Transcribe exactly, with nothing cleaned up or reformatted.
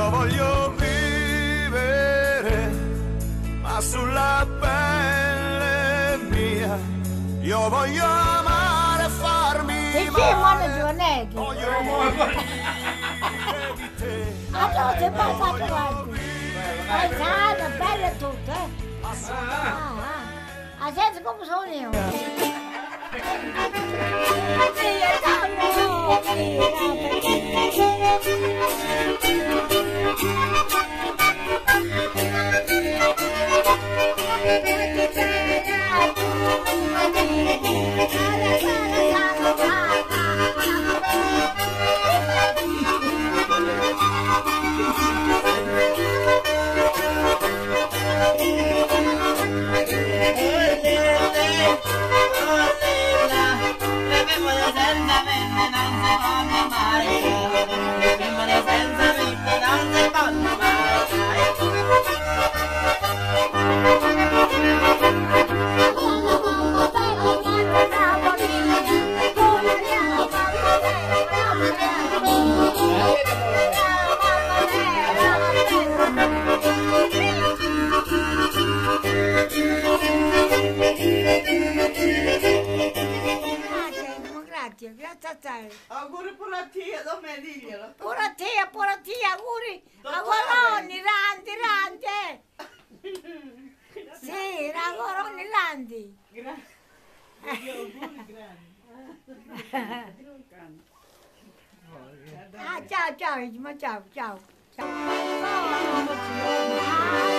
Io voglio vivere, ma sulla pelle mia. Io voglio amare e farmi Sì, sì, male. male giornetti. Voglio morire di te. Allora sei passato avanti. Paesana, bella tutta, eh. Ah, ah. Ah, senti come sono io. Dio, grazie, grazie a te. Auguri pure a te, dove diglielo? Pure a te, pure a te, auguri. Auguroni, Randi, Randi. Sì, auguroni, Randi. Grazie. Auguri grandi. Ah, ciao, ciao, ciao, ciao. Ciao.